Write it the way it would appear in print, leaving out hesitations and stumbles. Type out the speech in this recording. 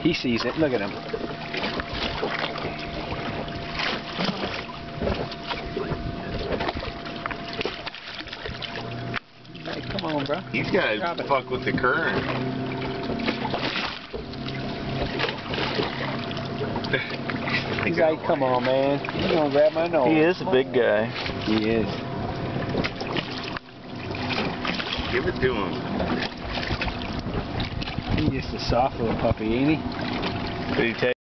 He sees it. Look at him. Hey, come on, bro. He's got to fuck with the current. He's like, come on, man. You gonna grab my nose. He is a big guy. He is. Give it to him. He's just a soft little puppy, ain't he? Did he take